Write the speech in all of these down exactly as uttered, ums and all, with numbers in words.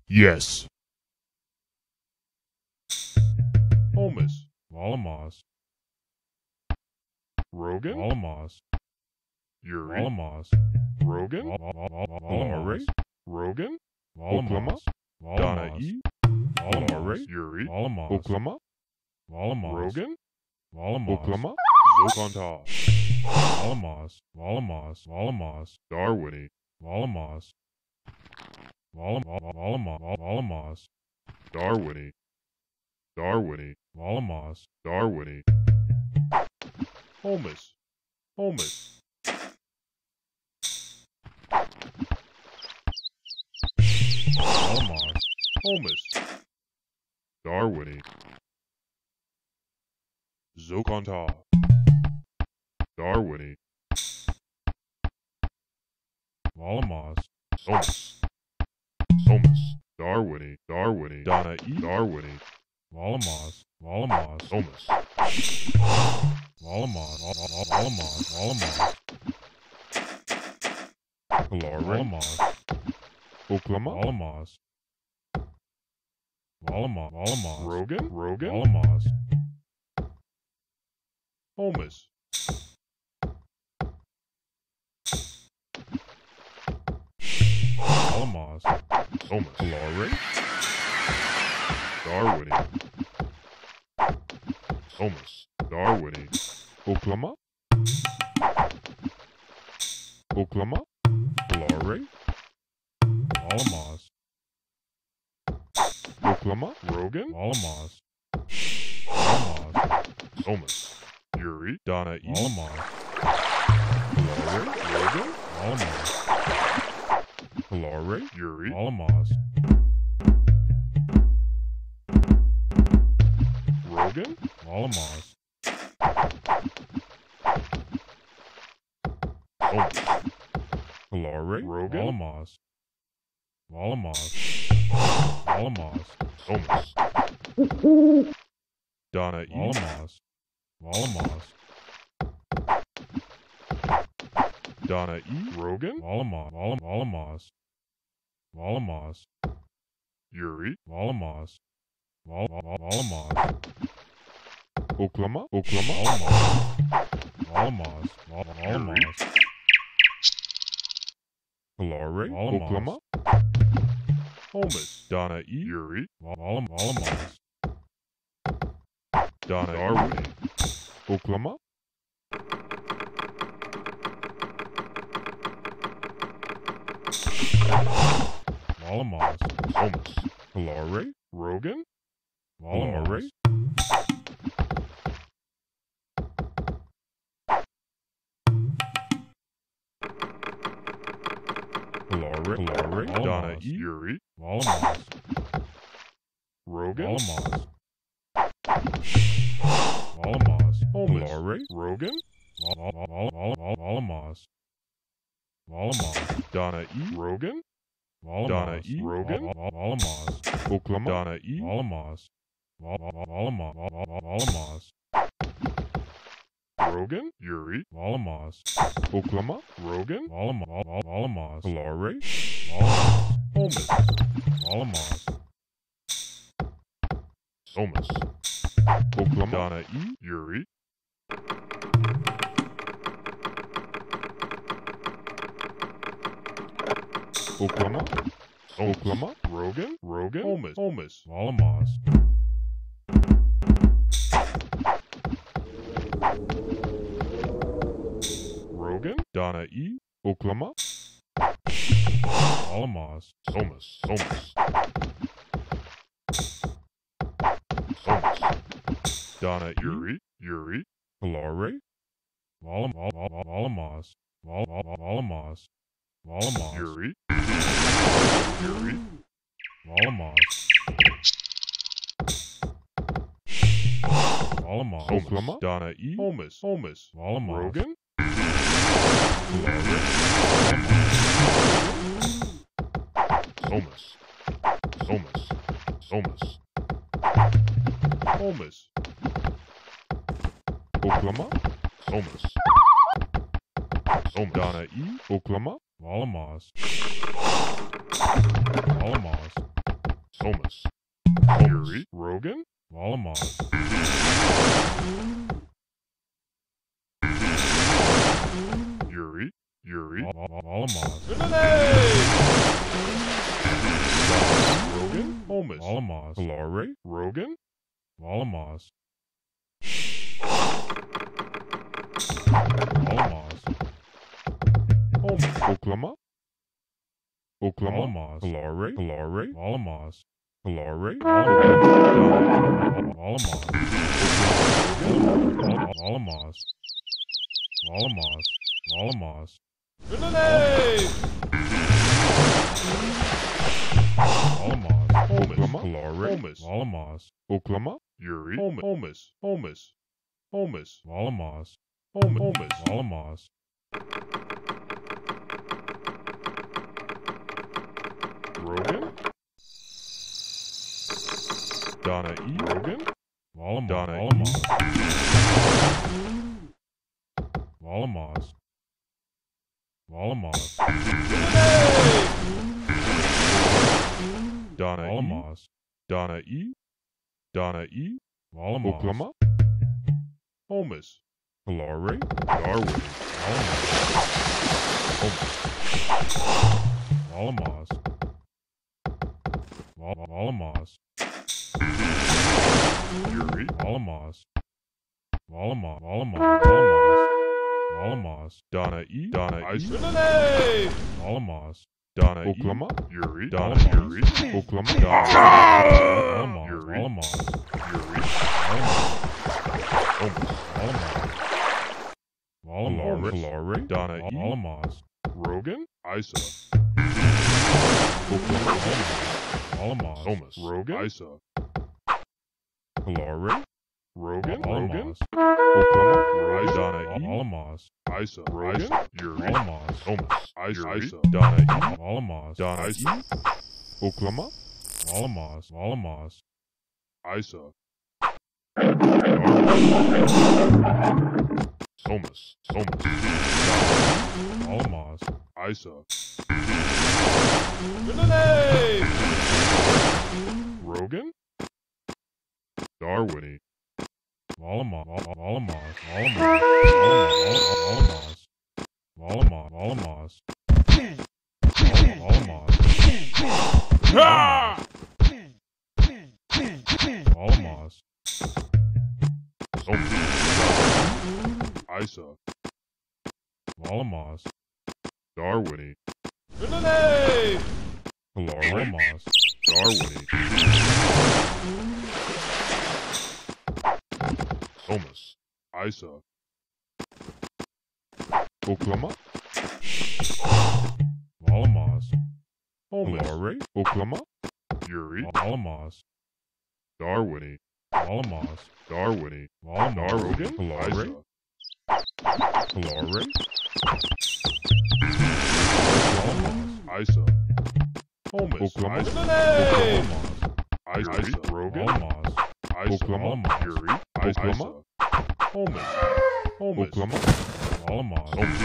Yes. Holmes. Volamos. Rogan. Volamos. Yuri. Volamos. Rogan. Volamos. Rogan. Volamos. Donna Volamos. E. Volamos. Yuri. Volamos. Oklahoma. Volamos. Rogan. Volamos. Oklahoma. Zokonta. Volamos. Volamos. Volamos. Darwini. Volamos. Volamos. Volamos. Darwini. Darwini. Volamos. Darwini. Holmes. Holmes. Volamos. Holmes. Darwini. Zokonta. Darwini. Volamos. Holmes. Holmes. Darwini. Darwini. Donna E. Darwini. Volamos. Volamos. Holmes. Volamos. Volamos. Volamos. Hilare. Volamos. Oklahoma. Volamos. Volamos. Volamos. Rogan. Rogan. Volamos. Holmes. Volamos. Holmes. Hilare. Darwini. Holmes. Darwini. Oklahoma. Oklahoma. Hilare. Volamos. Oklahoma. Rogan. Volamos. Volamos. Holmes. Yuri. Donna E. Volamos. Hilare. Rogan. Volamos. Hilare. Yuri. Volamos. Rogan. Volamos. Holmes. Hilare. Rogan. Volamos. Volamos. Volamos. Holmes. Donna E. Volamos. Volamos. Donna E. Rogan. Volamos. Volamos. Volamos. Yuri. Volamos. Volamos. Oklahoma. Oklahoma. Volamos. Volamos. Hilare. Volamos. Oklahoma. Holmes. Donna E. Yuri. Volamos. Donna Darwini. Oklahoma. Volamos. Holmes. Hilare. Rogan. Volamos. Hilare. Hilare. Volamos. Donna E. Yuri. Volamos. Rogan. Volamos. Volamos. Holmes. Hilare. Rogan. Volamos. Volamos. Donna E. Rogan. Volamos. Donna E. Rogan. Volamos. Oklahoma. Donna E. Volamos. Volamos. Rogan. Yuri. Volamos. Oklahoma. Rogan. Volamos. Hilare. Volamos. Holmes. Volamos. Holmes. Oklahoma. Donna E. Yuri. Oklahoma. Oklahoma. Rogan. Rogan. Holmes. Holmes. Volamos. Rogan. Donna E. Oklahoma. Volamos. Holmes. Holmes. Holmes. Donna Yuri. Yuri. Hilare. Volamos. Volamos. Volamos. Yuri. Yuri. Volamos. Volamos. Oklahoma. Donna E. Holmes. Holmes. Volamos. Rogan. Holmes. Holmes. Holmes. Holmes. Oklahoma. Holmes. Holmes. Donna E. Oklahoma. Volamos. Volamos. Somas. Yuri. Rogan. Volamos. Yuri. Yuri. Volamos. Rogan. Holmes. Volamos. Kalare. Rogan. Volamos. Volamos. Holmes. Oklama. Oklama. Volamos. Kalare. Kalare. Volamos. Kalare. Volamos. Volamos. Volamos. Volamos. Volamos. Oklama. Kalare. Holmes. Volamos. Oklama. Yuri. Holmes. Holmes. Holmes. Holmes. Volamos. Holmes. Holmes. Volamos. Rogan. Donna E. Rogan. Volamos. Donna E. Volamos. Volamos. Donna E. Volamos. Donna E. Donna E. Volamos. Oklama. Holmes. Kalare. Darwin. Volamos. Volamos. Yuri. Volamos. Volamos. Volamos. Volamos. Donna E. Donna E. Volamos. Donna E. Oklama. Yuri. Donna Donna E. Yuri. Oklama. Donna Volamos. Yuri. Volamos. Yuri. Holmes. Volamos. Kalare. Donna E. Volamos. Rogan. Isa. Volamos. Holmes. Rogan. Isa. Kalare. Rogan. Rogan. Volamos. Oklama. Rise. Donna E. Volamos. Isa. Rogan. Yuri. Volamos. Holmes. Isa. Isa. Donna E. Volamos. Donna E. Oklama. Volamos. Volamos. Isa. Somas. Somas. Volamos. Isa. Rogan. Darwini. Volamos. Volamos. Volamos. Volamos. Volamos. Volamos. Volamos. Somas. Isa. Volamos. Darwini. Kalare. Volamos. Darwini. Somas. Isa. Oklama. Volamos. Kalare. Oklama. Yuri. Volamos. Darwini. Volamos. Darwini. Volamos. Rogan. Kalare. Kalare. Isa. Holmes. Oklama. Isa. Isa. Isa. Rogan. Volamos. Isa. Oklama. Yuri. Oklama. Isa. Holmes. Holmes. Oklama. Volamos. Holmes.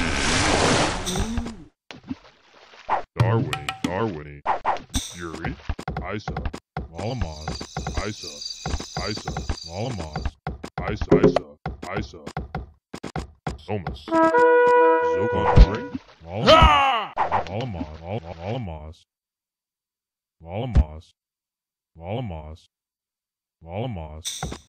Darwini. Darwini. Yuri. Isa. Volamos. Isa. Isa. Volamos. Isa. Isa. Isa. Somas. Zokalare. Volamos. Volamos. Volamos. Volamos. Volamos. Volamos.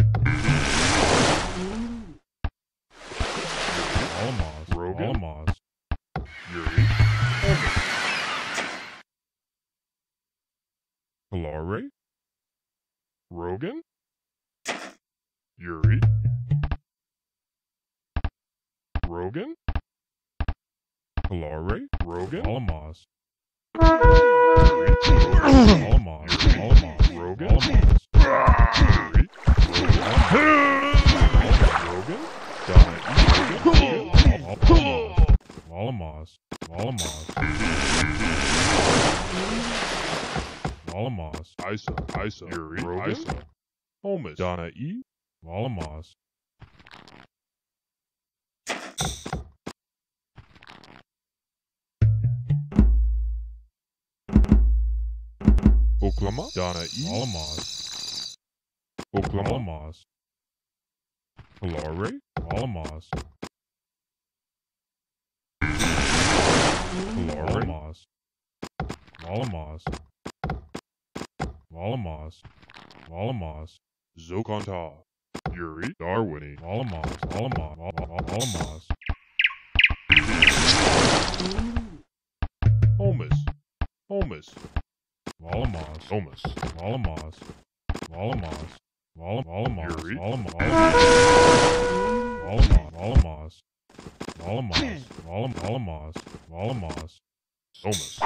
Volamos. Rogan. Volamos. Yuri. Holmes. Kalare. Rogan. Yuri. Rogan. Kalare. Rogan. Volamos. Yuri. Volamos. Volamos. Rogan. Volamos. Yuri. Rogan. Donna E. Volamos. Volamos. Volamos. Isa. Isa. Yuri. Rogan. Isa. Holmes. Donna E. Volamos. Oklama, Donna E, Alamos, Oklama, Alamos, Hilare, Alamos, Hilare, Alamos, Alamos, Alamos, Alamos, Zokonta, Yuri, Darwini, Alamos, Alamos, Alamos, Holmes, Holmes, Alamos, Holmes, Alamos, Alamos, Alamos, Yuri. Alamos, Alamos, Alamos, Alamos, Alamos, Alamos, Holmes,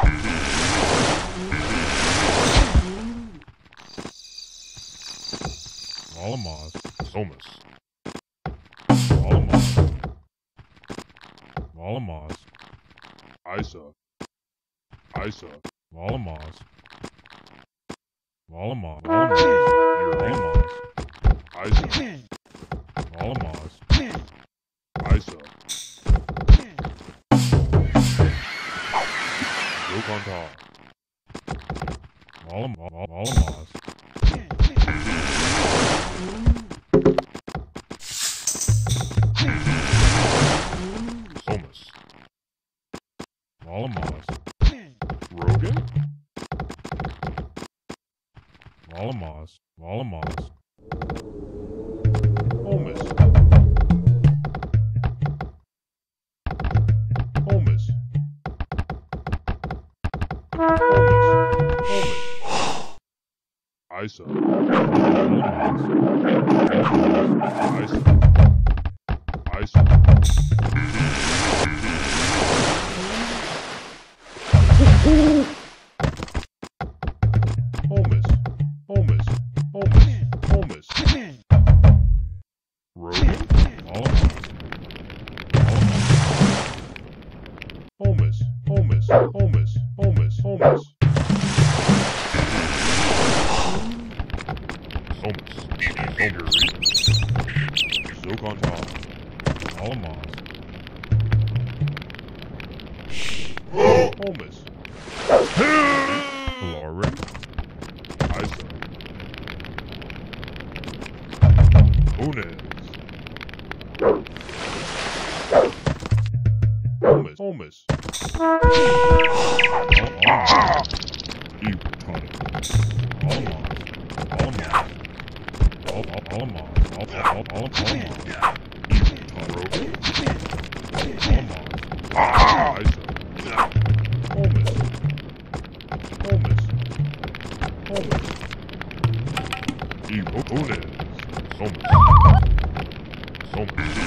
Alamos, Holmes, Alamos, Alamos, Isa, Isa, Alamos, Alamos, Yuri, Alamos, Isa, Alamos, Isa, Zokonta, Alamos, Holmes, Alamos, Rogan, Alamos, Alamos, Holmes, Holmes, Holmes, Holmes, Isa, Isa, Isa, Holmes, Holmes, Holmes, Holmes, Rogan, Holmes, Holmes, Holmes, Holmes, Holmes, Holmes, Holmes, Zokonta, Alamos, Holmes, Hilare, Isa, Unes, Holmes, Holmes, Iwatani, Rogan, Isa, Holmes, Holmes, Holmes, Iwo Unes, Holmes, Holmes,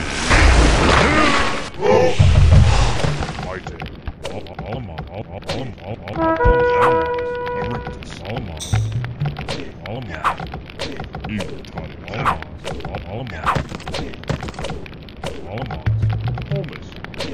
Mighty, Erectus, Iwatani, Holmes,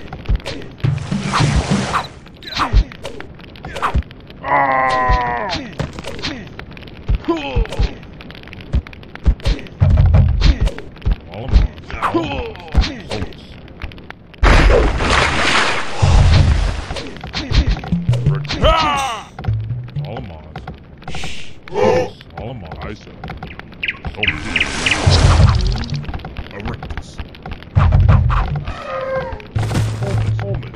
Isa, Holmes, Erectus, Holmes,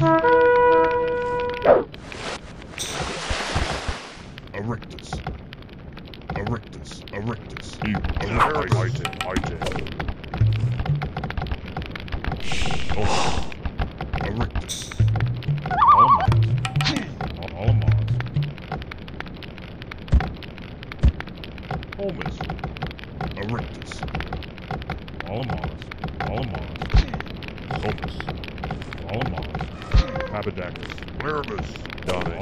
Holmes, Erectus, Erectus, Erectus, Mighty, Mighty, Holmes, Erectus, Holmes, Erectus, Holmes, Habadacus, Larabus, Donna,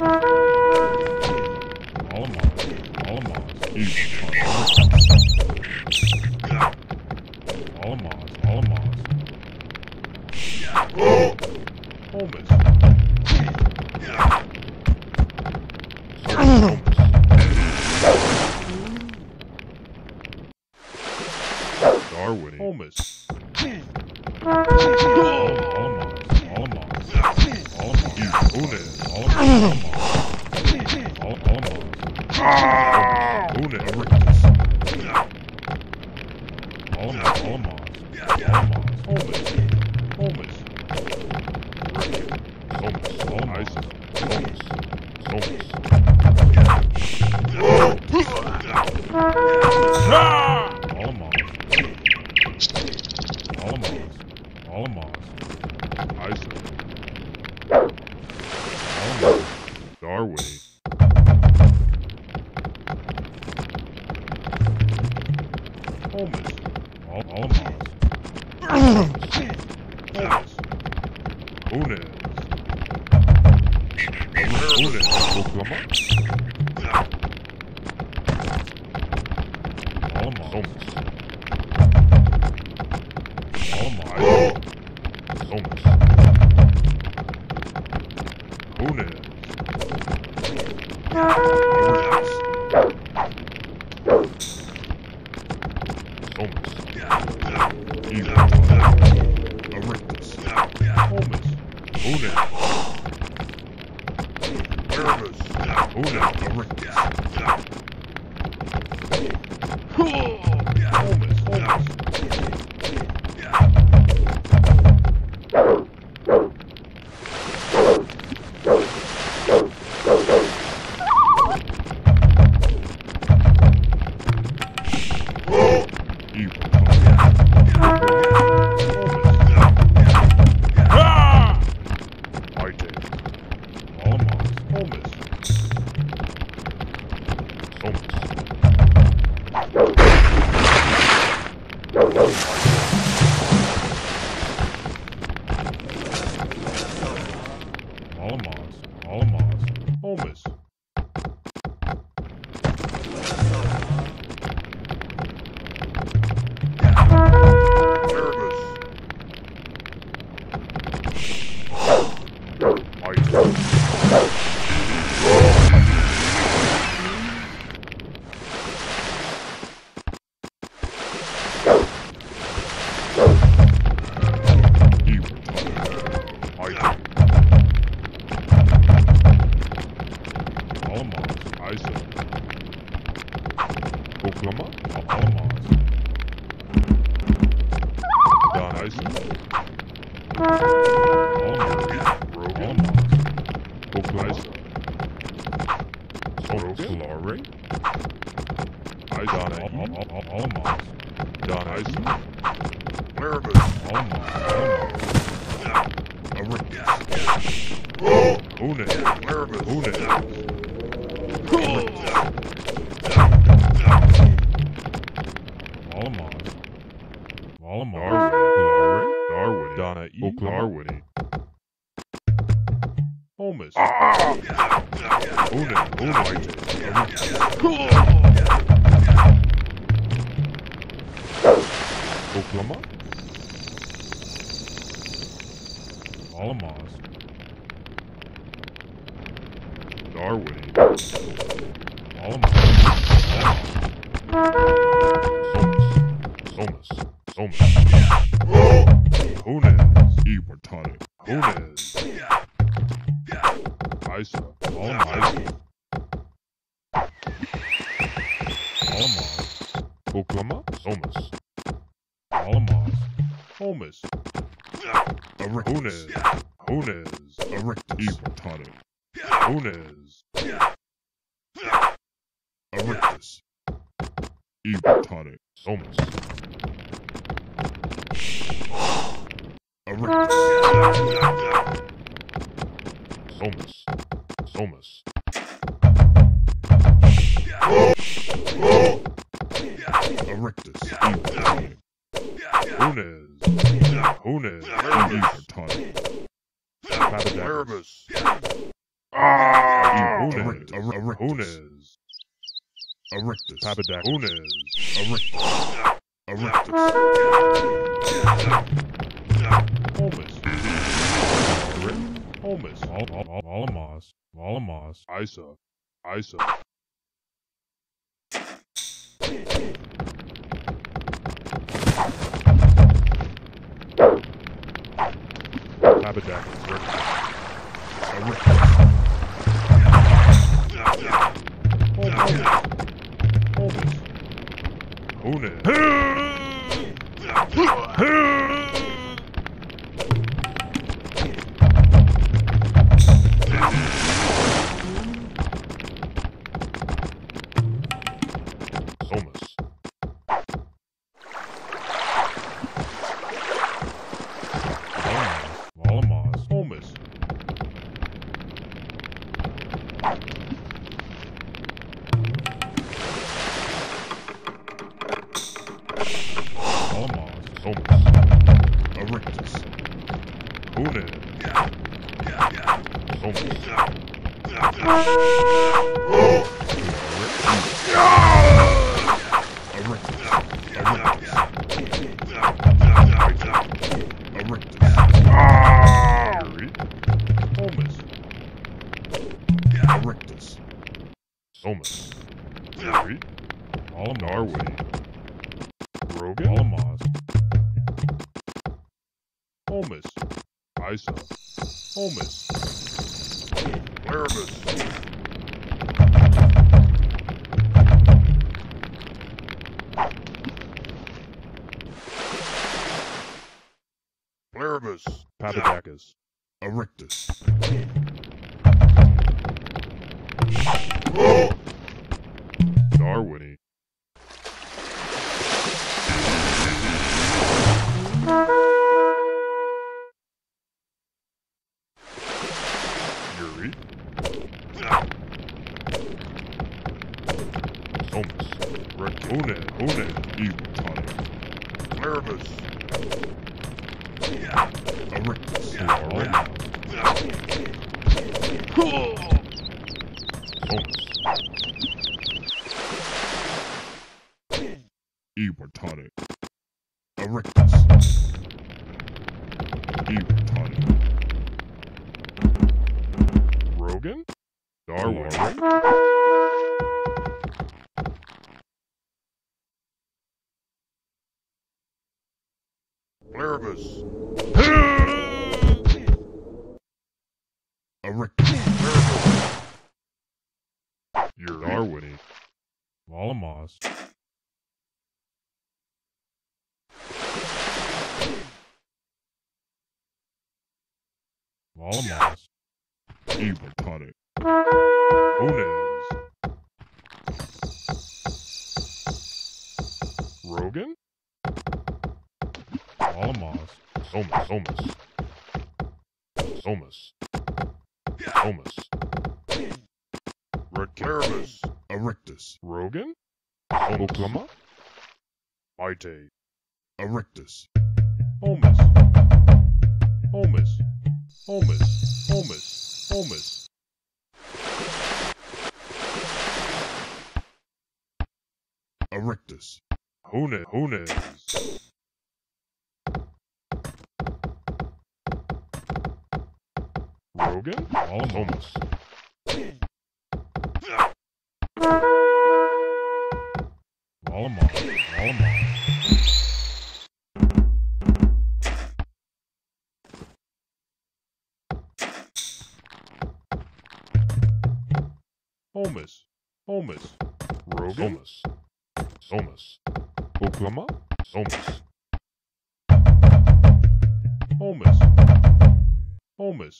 Holmes, Darwin, Holmes, Unes, Una Erectus. Alamos, Alamos, Holmes. Holmes. Holmes. Alamos, Holmes. Holmes. Alamos, Alamos, Alamos, Isaac. Alamos, Darwin. Holmes. Al- Alamos, Holmes. Unes. Unes. Oklahoma. Alamos, Holmes. Alamos, Holmes. Unes. Erectus. Holmes. Evil. Erectus. Holmes. Unes. Nervous. Unes. Erectus. Holmes. Holmes. Evil. I did. Alamos, Holmes. Holmes. Alamos, Alamos, Holmes. Nervous. I did. You I did. Alamos, Isaac. Oklahoma. Alamos, Don Isaac. Alamos, Rogan. Alamos, Oklahoma. Solare. Isaac. Alamos, Don Isaac. Nervous. Alamos, Alamos, Erectus. Una. Nervous. Una. Alamos, Alamos, Darwin. Darwin. Donna E. Darwin. Holmes. Una. Una. Oklahoma. Alamos, Darwin. Alamos, Somas. Somas. Somas. Hunes. Ibertonic. Hunes. Isa. Alamos, Isa. Alamos, Oklahoma. Somas. Alamos, Holmes. Hunes. Hunes. Erectus. Ibertonic. Hunes. Erectus. Ibertonic. Somas. Erectus. Somas. Somas. Erectus. Ibertonic. Hunes. Hunes. Ibertonic. Nervous. Ah! Hunes. Hunes. Erectus. Papadak. Hunes. Erectus. Erectus. Holmes. Holmes. Al- Al- Al- Alamos, Alamos, Isa. Isa. Papadak. Erectus. Holmes. Holmes. Honan. Somas. Volamos. Holmes. Volamos. Somas. Erictus. Honan. Somas. Erictus. Somas. Fury. Volamos. Darwin. Rogan. Volamos. Holmes. Isa. Holmes. Larabus. Larabus. Papadakis. Erictus. Darwini. Yuri. Somas. Rakune. One. Iwatani. Larabus. Erictus. Somas. Iwatani. Erictus. Iwatani. Rogan? Darwin. Larabus. Erictus. You're Darwini. Volamos. Volamos. Iwatani. Ones. Rogan? Volamos. Somas. Somas. Somas. Somas. Recaribus. Erictus. Rogan? Oklahoma? Maite. Erictus. Holmes. Holmes. Holmes. Holmes. Holmes. Erictus. Hone. Hones. Rogan? Volamos. Volamos. Volamos. Holmes. Holmes. Rogan? Somas. Somas. Oklahoma? Somas. Holmes. Holmes.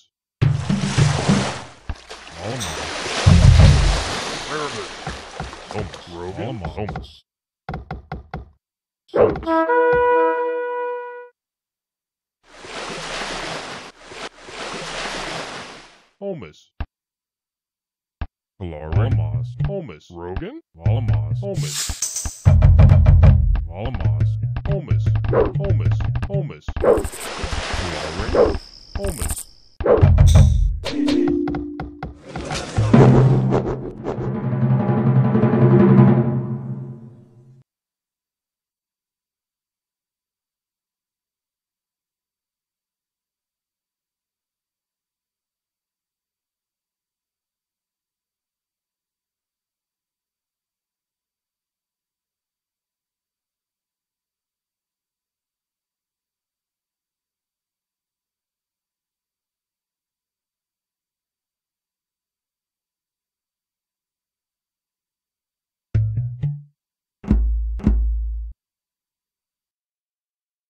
Volamos. Larabus. Somas. Rogan? Volamos. Somas. Somas. Holmes. Volamos. Holmes. Rogan? Volamos. Holmes. Volamos. Holmes. Holmes. Holmes. Holmes.